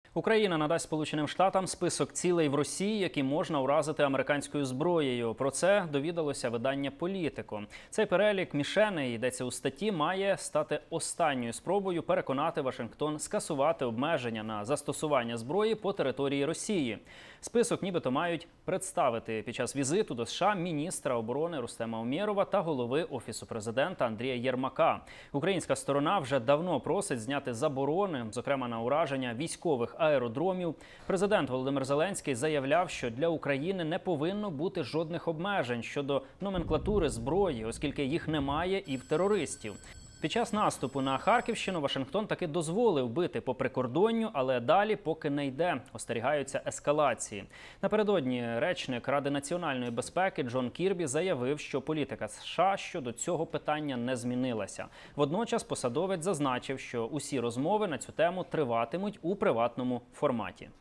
Україна надасть Сполученим Штатам список цілей в Росії, які можна уразити американською зброєю. Про це довідалося видання «Політико». Цей перелік мішеней, йдеться у статті, має стати останньою спробою переконати Вашингтон скасувати обмеження на застосування зброї по території Росії. Список нібито мають представити під час візиту до США міністра оборони Рустема Умєрова та голови Офісу президента Андрія Єрмака. Українська сторона вже давно просить зняти заборони, зокрема на ураження військових аеродромів. Президент Володимир Зеленський заявляв, що для України не повинно бути жодних обмежень щодо номенклатури зброї, оскільки їх немає і в терористів. Під час наступу на Харківщину Вашингтон таки дозволив бити по прикордонню, але далі поки не йде, остерігаються ескалації. Напередодні речник Ради національної безпеки Джон Кірбі заявив, що політика США щодо цього питання не змінилася. Водночас посадовець зазначив, що усі розмови на цю тему триватимуть у приватному форматі.